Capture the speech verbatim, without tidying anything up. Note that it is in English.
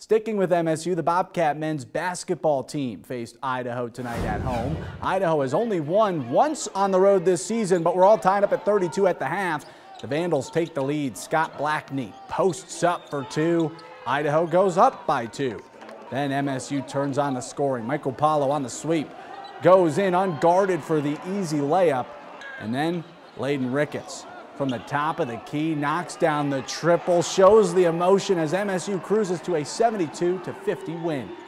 Sticking with M S U, the Bobcat men's basketball team faced Idaho tonight at home. Idaho has only won once on the road this season, but we're all tied up at thirty-two at the half. The Vandals take the lead. Scott Blackney posts up for two. Idaho goes up by two. Then M S U turns on the scoring. Michael Paulo on the sweep. Goes in unguarded for the easy layup. And then Layden Ricketts from the top of the key knocks down the triple, shows the emotion as M S U cruises to a seventy-two to fifty win.